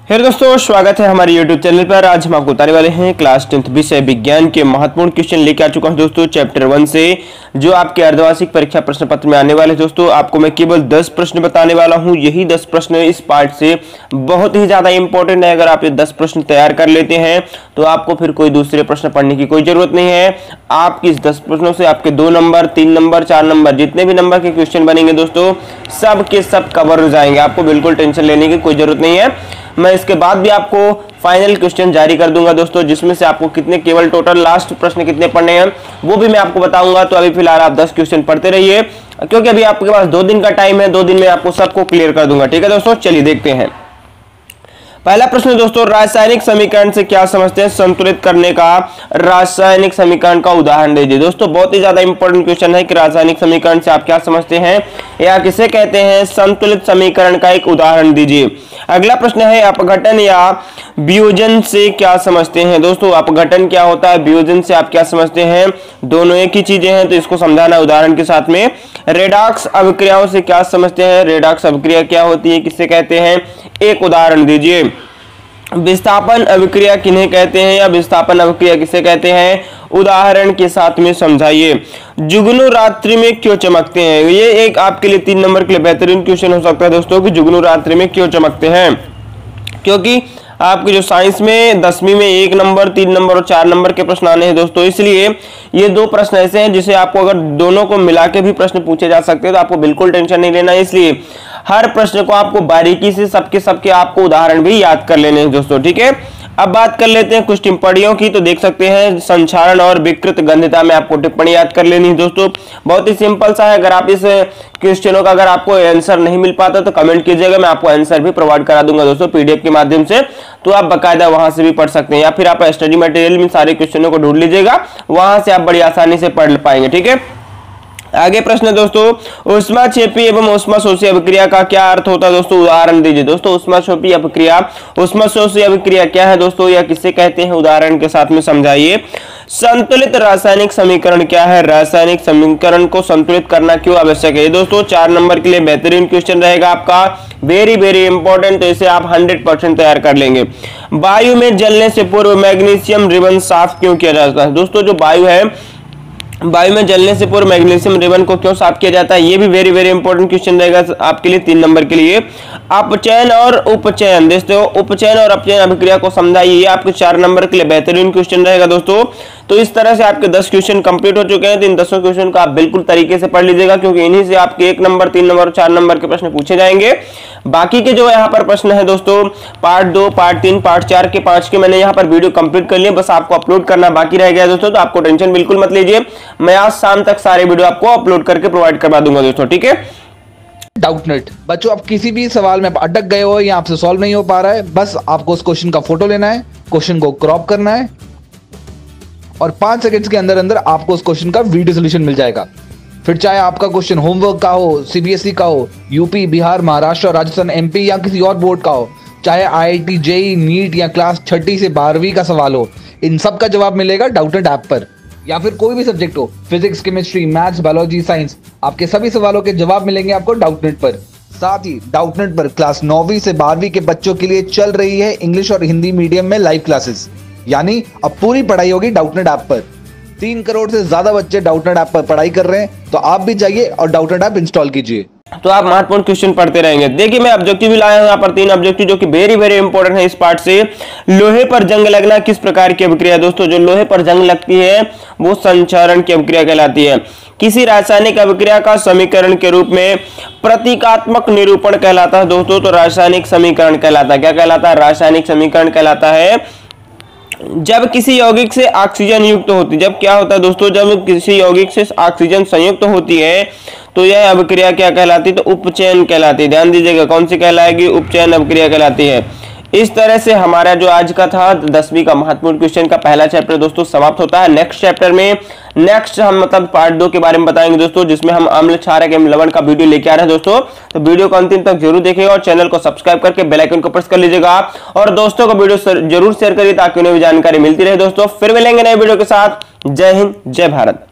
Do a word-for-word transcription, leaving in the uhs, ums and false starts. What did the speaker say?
Hello दोस्तों, स्वागत है हमारे यूट्यूब चैनल पर। आज हम आपको बताने वाले हैं क्लास टेंथ विषय विज्ञान के महत्वपूर्ण क्वेश्चन लेके आ चुका हूं दोस्तों, चैप्टर वन से, जो आपके अर्धवार्षिक परीक्षा प्रश्न पत्र में आने वाले हैं। दोस्तों आपको मैं केवल दस प्रश्न बताने वाला हूं। यही दस प्रश्न इस पार्ट से बहुत ही ज्यादा इंपॉर्टेंट है। अगर आप ये दस प्रश्न तैयार कर लेते हैं तो आपको फिर कोई दूसरे प्रश्न पढ़ने की कोई जरूरत नहीं है। आपकी इस दस प्रश्नों से आपके दो नंबर, तीन नंबर, चार नंबर, जितने भी नंबर के क्वेश्चन बनेंगे दोस्तों, सब के सब कवर हो जाएंगे। आपको बिल्कुल टेंशन लेने की कोई जरूरत नहीं है। मैं इसके बाद भी आपको फाइनल क्वेश्चन जारी कर दूंगा दोस्तों, जिसमें से आपको कितने केवल टोटल लास्ट प्रश्न कितने पढ़ने हैं वो भी मैं आपको बताऊंगा। तो अभी फिलहाल आप दस क्वेश्चन पढ़ते रहिए, क्योंकि अभी आपके पास दो दिन का टाइम है। दो दिन में आपको सबको क्लियर कर दूंगा। ठीक है दोस्तों, चलिए देखते हैं। पहला प्रश्न दोस्तों, रासायनिक समीकरण से क्या समझते हैं? संतुलित करने का रासायनिक समीकरण का उदाहरण दीजिए। दोस्तों बहुत ही ज्यादा इंपॉर्टेंट क्वेश्चन है कि रासायनिक समीकरण से आप क्या समझते हैं या किसे कहते हैं? संतुलित समीकरण का एक उदाहरण दीजिए। अगला प्रश्न है, अपघटन या वियोजन से क्या समझते हैं? दोस्तों अपघटन क्या होता है, वियोजन से आप क्या समझते हैं? दोनों एक ही चीजें हैं, तो इसको समझाना उदाहरण के साथ में। रेडॉक्स अभिक्रियाओं से क्या समझते हैं? रेडॉक्स अभिक्रिया क्या होती है, किसे कहते हैं? एक उदाहरण दीजिए। विस्थापन अभिक्रिया किन्हें कहते हैं या विस्थापन अभिक्रिया किसे कहते हैं? उदाहरण के साथ में समझाइए। जुगनू रात्रि में क्यों चमकते हैं? ये एक आपके लिए तीन नंबर के लिए बेहतरीन क्वेश्चन हो सकता है दोस्तों, कि जुगनू रात्रि में क्यों चमकते हैं। क्योंकि आपकी जो साइंस में दसवीं में एक नंबर, तीन नंबर और चार नंबर के प्रश्न आने हैं दोस्तों, इसलिए ये दो प्रश्न ऐसे हैं जिसे आपको अगर दोनों को मिला के भी प्रश्न पूछे जा सकते हैं तो आपको बिल्कुल टेंशन नहीं लेना है। इसलिए हर प्रश्न को आपको बारीकी से सबके सबके आपको उदाहरण भी याद कर लेने हैं दोस्तों। ठीक है, अब बात कर लेते हैं कुछ टिप्पणियों की। तो देख सकते हैं, संक्षारण और विकृत गंधता में आपको टिप्पणी याद कर लेनी है दोस्तों। बहुत ही सिंपल सा है। अगर आप इस क्वेश्चनों का अगर आपको आंसर नहीं मिल पाता तो कमेंट कीजिएगा, मैं आपको आंसर भी प्रोवाइड करा दूंगा दोस्तों पीडीएफ के माध्यम से। तो आप बकायदा वहां से भी पढ़ सकते हैं, या फिर आप स्टडी मटेरियल में सारे क्वेश्चनों को ढूंढ लीजिएगा, वहां से आप बड़ी आसानी से पढ़ पाएंगे। ठीक है, आगे प्रश्न दोस्तों, ऊष्माक्षेपी एवं ऊष्माशोषी अभिक्रिया का क्या अर्थ होता है? दोस्तों उदाहरण दीजिए। दोस्तों ऊष्माक्षेपी अभिक्रिया, ऊष्माशोषी अभिक्रिया क्या है दोस्तों, या किसे कहते हैं? उदाहरण के साथ में समझाइए। संतुलित रासायनिक समीकरण क्या है? रासायनिक समीकरण को संतुलित करना क्यों आवश्यक है? दोस्तों चार नंबर के लिए बेहतरीन क्वेश्चन रहेगा आपका, वेरी वेरी इंपॉर्टेंट। तो इसे आप हंड्रेड परसेंट तैयार कर लेंगे। वायु में जलने से पूर्व मैग्नीशियम रिबन साफ क्यों किया जाता है? दोस्तों जो वायु है, वायु में जलने से पूर्व मैग्नीशियम रिबन को क्यों साफ किया जाता है? ये भी वेरी वेरी इंपॉर्टेंट क्वेश्चन रहेगा आपके लिए तीन नंबर के लिए। अपचयन और उपचयन, दोस्तों उपचयन और अपचयन अभिक्रिया को समझाइए। ये आपके चार नंबर के लिए बेहतरीन क्वेश्चन रहेगा दोस्तों। तो इस तरह से आपके दस क्वेश्चन कंप्लीट हो चुके हैं। तो इन दसों क्वेश्चन को आप बिल्कुल तरीके से पढ़ लीजिएगा, क्योंकि इन्हीं से आपके एक नंबर, तीन नंबर और चार नंबर के प्रश्न पूछे जाएंगे। बाकी के जो यहाँ पर प्रश्न है दोस्तों, पार्ट दो, पार्ट तीन, पार्ट चार के पांच के मैंने यहाँ पर वीडियो कंप्लीट कर लिए, बस आपको अपलोड करना बाकी रह गया दोस्तों। तो आपको टेंशन बिल्कुल मत लीजिए, मैं आज शाम तक सारे वीडियो आपको अपलोड करके प्रोवाइड करवा दूंगा दोस्तों। ठीक है, डाउटनेट बच्चों, आप किसी भी सवाल में अटक गए हो या आपसे सॉल्व नहीं हो पा रहा है, बस आपको उस क्वेश्चन का फोटो लेना है, क्वेश्चन को क्रॉप करना है और पांच सेकंड्स के अंदर अंदर आपको उस क्वेश्चन का वीडियो सोल्यूशन मिल जाएगा। फिर चाहे आपका क्वेश्चन होमवर्क का हो, सीबीएसई का हो, यूपी, बिहार, महाराष्ट्र, राजस्थान, एमपी या किसी और बोर्ड का हो, चाहे आईआईटी, जेई, नीट या क्लास छठी से बारहवीं का सवाल हो, इन सब का जवाब मिलेगा डाउटनेट ऐप पर। या फिर कोई भी सब्जेक्ट हो, physics, chemistry, maths, biology, science, आपके सभी सवालों के जवाब मिलेंगे आपको डाउटनेट पर। साथ ही डाउटनेट पर क्लास नौवीं से बारहवीं के बच्चों के लिए चल रही है इंग्लिश और हिंदी मीडियम में लाइव क्लासेस, यानी अब पूरी पढ़ाई होगी डाउटनेट ऐप पर। तीन करोड़ से ज्यादा बच्चे डाउटनेट ऐप पर पढ़ाई कर रहे हैं, तो आप भी जाइए और डाउटनेट ऐप इंस्टॉल कीजिए। तो आप महत्वपूर्ण क्वेश्चन पढ़ते रहेंगे। देखिए मैं ऑब्जेक्टिव भी लाया हूं यहाँ पर तीन ऑब्जेक्टिव, जो कि वेरी वेरी इंपॉर्टेंट है इस पार्ट से। लोहे पर जंग लगना किस प्रकार की अभिक्रिया? दोस्तों जो लोहे पर जंग लगती है वो संक्षारण की अभिक्रिया कहलाती है। किसी रासायनिक अभिक्रिया का समीकरण के रूप में प्रतीकात्मक निरूपण कहलाता है दोस्तों, तो रासायनिक समीकरण कहलाता है। क्या कहलाता है? रासायनिक समीकरण कहलाता है। जब किसी यौगिक से ऑक्सीजन युक्त होती है, जब क्या होता है दोस्तों, जब किसी यौगिक से ऑक्सीजन संयुक्त होती है तो यह अभिक्रिया क्या कहलाती है? तो उपचयन कहलाती है। ध्यान दीजिएगा, कौन सी कहलाएगी? उपचयन अभिक्रिया कहलाती है। इस तरह से हमारा जो आज का था दसवीं का महत्वपूर्ण क्वेश्चन का पहला चैप्टर दोस्तों समाप्त होता है। नेक्स्ट चैप्टर में नेक्स्ट हम मतलब पार्ट दो के बारे में बताएंगे दोस्तों, जिसमें हम अम्ल क्षारक एवं लवण का वीडियो लेके आ रहे हैं दोस्तों। तो वीडियो को अंतिम तक जरूर देखिएगा और चैनल को सब्सक्राइब करके बेल आइकन को प्रेस कर लीजिएगा और दोस्तों को वीडियो जरूर शेयर करिए ताकि उन्हें भी जानकारी मिलती रहे दोस्तों। फिर मिलेंगे नए वीडियो के साथ। जय हिंद, जय भारत।